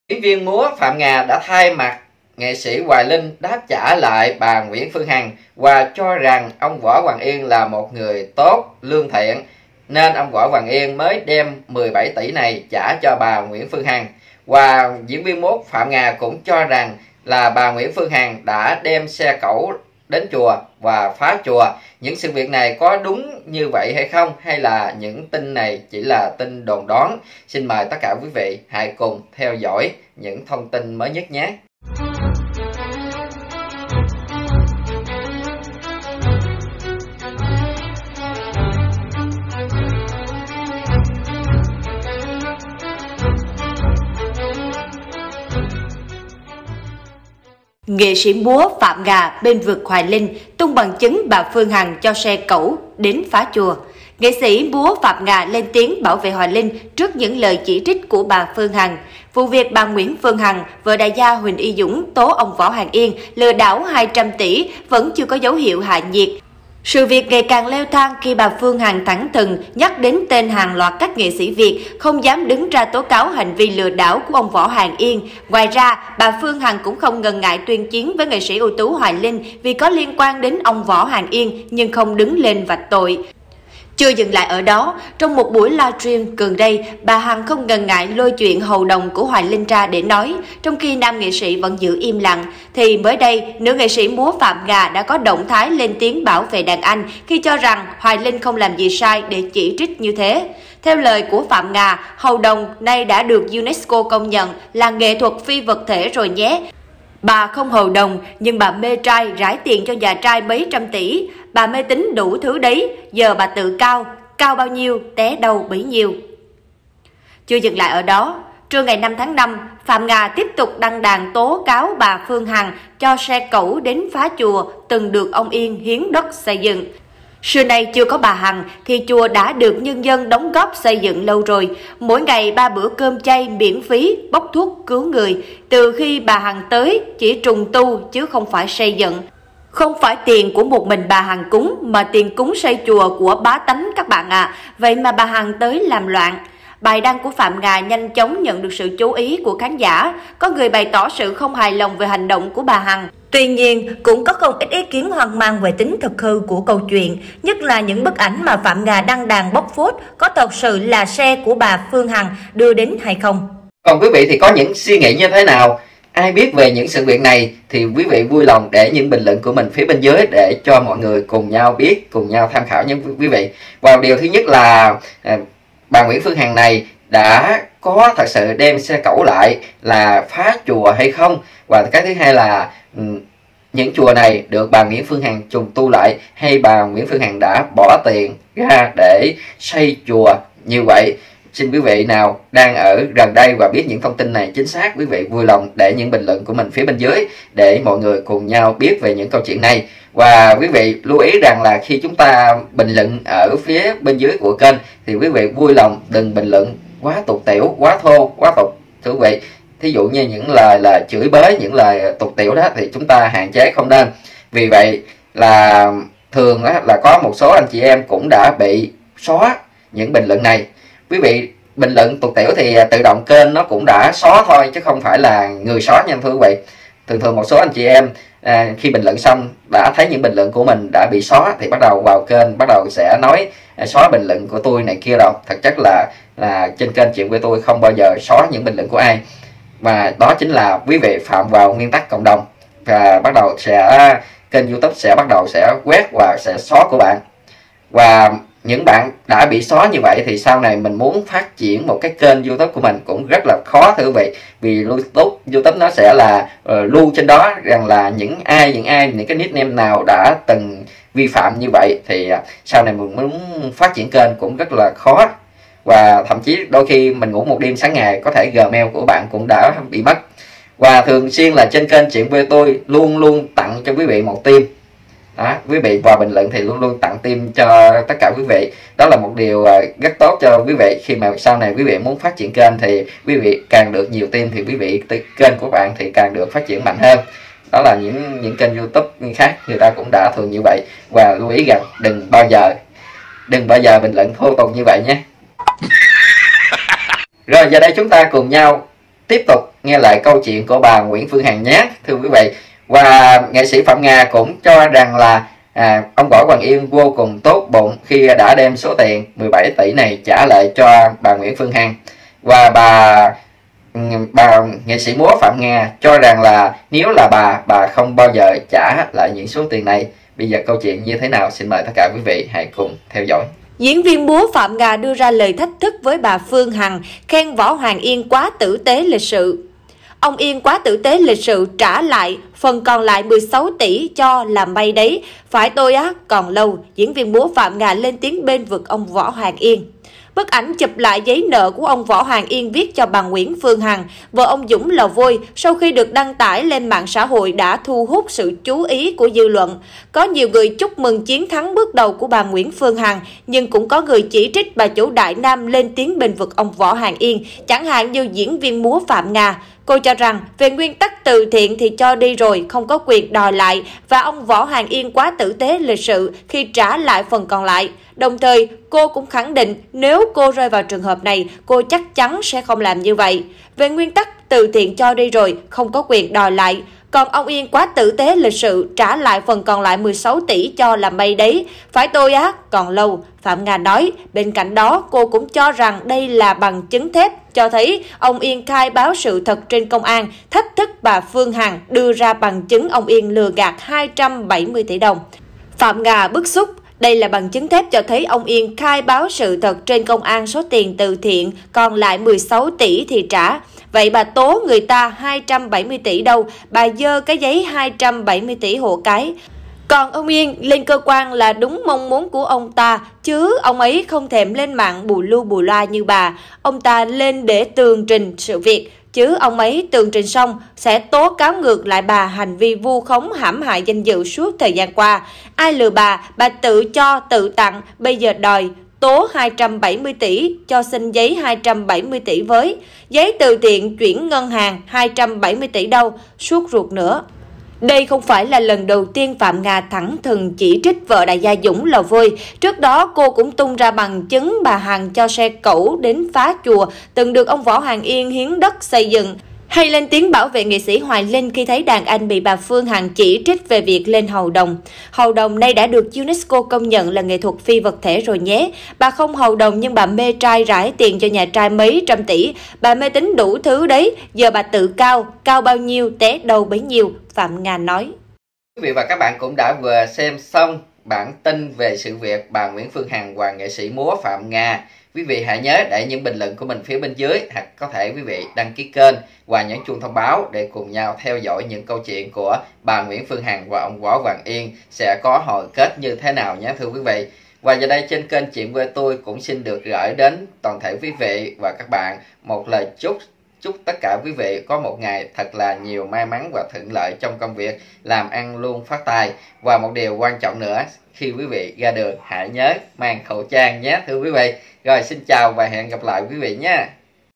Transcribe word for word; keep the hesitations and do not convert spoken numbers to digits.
Diễn viên múa Phạm Nga đã thay mặt nghệ sĩ Hoài Linh đáp trả lại bà Nguyễn Phương Hằng và cho rằng ông Võ Hoàng Yên là một người tốt, lương thiện, nên ông Võ Hoàng Yên mới đem mười bảy tỷ này trả cho bà Nguyễn Phương Hằng. Và diễn viên múa Phạm Nga cũng cho rằng là bà Nguyễn Phương Hằng đã đem xe cẩu đến chùa và phá chùa. Những sự việc này có đúng như vậy hay không, hay là những tin này chỉ là tin đồn đoán? Xin mời tất cả quý vị hãy cùng theo dõi những thông tin mới nhất nhé. Nghệ sĩ múa Phạm Nga bên vực Hoài Linh tung bằng chứng bà Phương Hằng cho xe cẩu đến phá chùa. Nghệ sĩ múa Phạm Nga lên tiếng bảo vệ Hoài Linh trước những lời chỉ trích của bà Phương Hằng. Vụ việc bà Nguyễn Phương Hằng, vợ đại gia Huỳnh Y Dũng tố ông Võ Hoàng Yên lừa đảo hai trăm tỷ vẫn chưa có dấu hiệu hạ nhiệt. Sự việc ngày càng leo thang khi bà Phương Hằng thẳng thừng nhắc đến tên hàng loạt các nghệ sĩ Việt không dám đứng ra tố cáo hành vi lừa đảo của ông Võ Hoàng Yên. Ngoài ra, bà Phương Hằng cũng không ngần ngại tuyên chiến với nghệ sĩ ưu tú Hoài Linh vì có liên quan đến ông Võ Hoàng Yên nhưng không đứng lên vạch tội. Chưa dừng lại ở đó, trong một buổi livestream gần đây, bà Hằng không ngần ngại lôi chuyện hầu đồng của Hoài Linh ra để nói, trong khi nam nghệ sĩ vẫn giữ im lặng. Thì mới đây, nữ nghệ sĩ múa Phạm Nga đã có động thái lên tiếng bảo vệ đàn anh khi cho rằng Hoài Linh không làm gì sai để chỉ trích như thế. Theo lời của Phạm Nga, hầu đồng nay đã được UNESCO công nhận là nghệ thuật phi vật thể rồi nhé. Bà không hầu đồng, nhưng bà mê trai rải tiền cho nhà trai mấy trăm tỷ. Bà mê tín đủ thứ đấy, giờ bà tự cao, cao bao nhiêu, té đâu bấy nhiêu. Chưa dừng lại ở đó, trưa ngày năm tháng năm, Phạm Nga tiếp tục đăng đàn tố cáo bà Phương Hằng cho xe cẩu đến phá chùa từng được ông Yên hiến đất xây dựng. Xưa nay chưa có bà Hằng thì chùa đã được nhân dân đóng góp xây dựng lâu rồi. Mỗi ngày ba bữa cơm chay miễn phí, bốc thuốc cứu người. Từ khi bà Hằng tới chỉ trùng tu chứ không phải xây dựng. Không phải tiền của một mình bà Hằng cúng mà tiền cúng xây chùa của bá tánh các bạn ạ. À. Vậy mà bà Hằng tới làm loạn. Bài đăng của Phạm Nga nhanh chóng nhận được sự chú ý của khán giả. Có người bày tỏ sự không hài lòng về hành động của bà Hằng. Tuy nhiên, cũng có không ít ý kiến hoang mang về tính thực hư của câu chuyện, nhất là những bức ảnh mà Phạm Nga đăng đàn bóc phốt có thật sự là xe của bà Phương Hằng đưa đến hay không. Còn quý vị thì có những suy nghĩ như thế nào? Ai biết về những sự việc này thì quý vị vui lòng để những bình luận của mình phía bên dưới để cho mọi người cùng nhau biết, cùng nhau tham khảo nhé quý vị. Và điều thứ nhất là à, bà Nguyễn Phương Hằng này đã có thật sự đem xe cẩu lại là phá chùa hay không? Và cái thứ hai là những chùa này được bà Nguyễn Phương Hằng trùng tu lại hay bà Nguyễn Phương Hằng đã bỏ tiền ra để xây chùa như vậy? Xin quý vị nào đang ở gần đây và biết những thông tin này chính xác, quý vị vui lòng để những bình luận của mình phía bên dưới để mọi người cùng nhau biết về những câu chuyện này. Và quý vị lưu ý rằng là khi chúng ta bình luận ở phía bên dưới của kênh thì quý vị vui lòng đừng bình luận quá tục tiểu, quá thô, quá tục thưa quý vị. Thí dụ như những lời là chửi bới, những lời tục tiểu đó thì chúng ta hạn chế không nên. Vì vậy là thường đó là có một số anh chị em cũng đã bị xóa những bình luận này. Quý vị bình luận tục tiểu thì tự động kênh nó cũng đã xóa thôi chứ không phải là người xóa nha thưa quý vị. Thường thường một số anh chị em à, khi bình luận xong đã thấy những bình luận của mình đã bị xóa thì bắt đầu vào kênh bắt đầu sẽ nói à, xóa bình luận của tôi này kia đâu. Thật chất là là trên kênh Chuyện Quê Tôi không bao giờ xóa những bình luận của ai. Và đó chính là quý vị phạm vào nguyên tắc cộng đồng và bắt đầu sẽ kênh YouTube sẽ bắt đầu sẽ quét và sẽ xóa của bạn. Và những bạn đã bị xóa như vậy thì sau này mình muốn phát triển một cái kênh YouTube của mình cũng rất là khó thưa quý vị. Vì YouTube YouTube nó sẽ là uh, lưu trên đó rằng là những ai những ai những cái nickname nào đã từng vi phạm như vậy thì uh, sau này mình muốn phát triển kênh cũng rất là khó. Và thậm chí đôi khi mình ngủ một đêm sáng ngày có thể Gmail của bạn cũng đã bị mất. Và thường xuyên là trên kênh Chuyện Quê Tôi luôn luôn tặng cho quý vị một tim. Đó, quý vị vào bình luận thì luôn luôn tặng tim cho tất cả quý vị. Đó là một điều rất tốt cho quý vị. Khi mà sau này quý vị muốn phát triển kênh thì quý vị càng được nhiều tim thì quý vị kênh của bạn thì càng được phát triển mạnh hơn. Đó là những những kênh YouTube khác người ta cũng đã thường như vậy. Và lưu ý rằng đừng bao giờ đừng bao giờ bình luận thô tục như vậy nhé. Rồi giờ đây chúng ta cùng nhau tiếp tục nghe lại câu chuyện của bà Nguyễn Phương Hằng nhé thưa quý vị. Và nghệ sĩ Phạm Nga cũng cho rằng là à, ông Võ Hoàng Yên vô cùng tốt bụng khi đã đem số tiền mười bảy tỷ này trả lại cho bà Nguyễn Phương Hằng. Và bà bà nghệ sĩ múa Phạm Nga cho rằng là nếu là bà bà không bao giờ trả lại những số tiền này. Bây giờ câu chuyện như thế nào, xin mời tất cả quý vị hãy cùng theo dõi. Diễn viên múa Phạm Nga đưa ra lời thách thức với bà Phương Hằng, khen Võ Hoàng Yên quá tử tế lịch sự. Ông Yên quá tử tế lịch sự, trả lại phần còn lại mười sáu tỷ cho làm bay đấy, phải tôi á, còn lâu. Diễn viên múa Phạm Nga lên tiếng bên vực ông Võ Hoàng Yên. Bức ảnh chụp lại giấy nợ của ông Võ Hoàng Yên viết cho bà Nguyễn Phương Hằng, vợ ông Dũng Lò Vôi, sau khi được đăng tải lên mạng xã hội đã thu hút sự chú ý của dư luận. Có nhiều người chúc mừng chiến thắng bước đầu của bà Nguyễn Phương Hằng, nhưng cũng có người chỉ trích bà chủ Đại Nam lên tiếng bên vực ông Võ Hoàng Yên, chẳng hạn như diễn viên múa Phạm Nga. Cô cho rằng, về nguyên tắc từ thiện thì cho đi rồi, không có quyền đòi lại, và ông Võ Hoàng Yên quá tử tế lịch sự khi trả lại phần còn lại. Đồng thời, cô cũng khẳng định nếu cô rơi vào trường hợp này, cô chắc chắn sẽ không làm như vậy. Về nguyên tắc từ thiện cho đi rồi, không có quyền đòi lại. Còn ông Yên quá tử tế lịch sự, trả lại phần còn lại mười sáu tỷ cho làm bay đấy, phải tôi á, còn lâu, Phạm Nga nói. Bên cạnh đó, cô cũng cho rằng đây là bằng chứng thép, cho thấy ông Yên khai báo sự thật trên công an, thách thức bà Phương Hằng đưa ra bằng chứng ông Yên lừa gạt hai trăm bảy mươi tỷ đồng. Phạm Nga bức xúc. Đây là bằng chứng thép cho thấy ông Yên khai báo sự thật trên công an số tiền từ thiện, còn lại mười sáu tỷ thì trả. Vậy bà tố người ta hai trăm bảy mươi tỷ đâu, bà dơ cái giấy hai trăm bảy mươi tỷ hộ cái. Còn ông Yên lên cơ quan là đúng mong muốn của ông ta, chứ ông ấy không thèm lên mạng bù lu bù loa như bà. Ông ta lên để tường trình sự việc, chứ ông ấy tường trình xong sẽ tố cáo ngược lại bà hành vi vu khống hãm hại danh dự suốt thời gian qua. Ai lừa bà, bà tự cho, tự tặng, bây giờ đòi tố hai trăm bảy mươi tỷ, cho xin giấy hai trăm bảy mươi tỷ với. Giấy từ thiện chuyển ngân hàng hai trăm bảy mươi tỷ đâu, suốt ruột nữa. Đây không phải là lần đầu tiên Phạm Nga thẳng thừng chỉ trích vợ đại gia Dũng Lò Vôi. Trước đó, cô cũng tung ra bằng chứng bà Hằng cho xe cẩu đến phá chùa, từng được ông Võ Hoàng Yên hiến đất xây dựng. Hay lên tiếng bảo vệ nghệ sĩ Hoài Linh khi thấy đàn anh bị bà Phương Hằng chỉ trích về việc lên hầu đồng. Hầu đồng nay đã được UNESCO công nhận là nghệ thuật phi vật thể rồi nhé. Bà không hầu đồng nhưng bà mê trai rải tiền cho nhà trai mấy trăm tỷ. Bà mê tín đủ thứ đấy, giờ bà tự cao, cao bao nhiêu té đầu bấy nhiêu, Phạm Nga nói. Quý vị và các bạn cũng đã vừa xem xong bản tin về sự việc bà Nguyễn Phương Hằng và nghệ sĩ múa Phạm Nga. Quý vị hãy nhớ để những bình luận của mình phía bên dưới, hoặc có thể quý vị đăng ký kênh và nhấn chuông thông báo để cùng nhau theo dõi những câu chuyện của bà Nguyễn Phương Hằng và ông Võ Hoàng Yên sẽ có hồi kết như thế nào nhé thưa quý vị. Và giờ đây trên kênh Chuyện Quê Tôi cũng xin được gửi đến toàn thể quý vị và các bạn một lời chúc. Chúc tất cả quý vị có một ngày thật là nhiều may mắn và thuận lợi trong công việc, làm ăn luôn phát tài. Và một điều quan trọng nữa, khi quý vị ra đường hãy nhớ mang khẩu trang nhé thưa quý vị. Rồi xin chào và hẹn gặp lại quý vị nhé.